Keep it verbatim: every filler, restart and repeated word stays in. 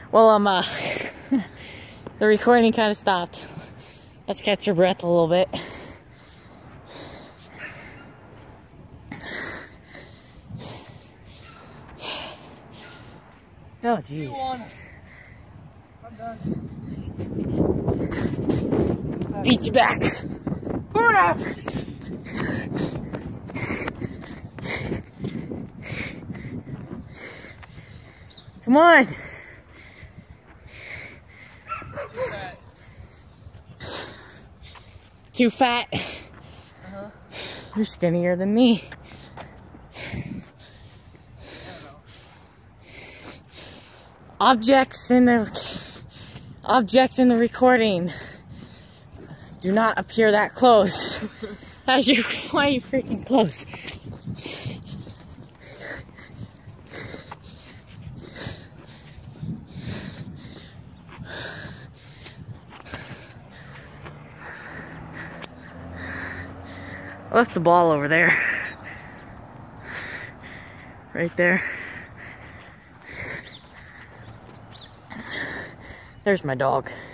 Well, um, uh, the recording kind of stopped. Let's catch your breath a little bit. Oh, geez. I'm done. Beat you back. Come on. Come on. Too fat. Uh-huh. You're skinnier than me. Objects in the objects in the recording do not appear that close. As you, why are you freaking close? I left the ball over there. Right there. There's my dog.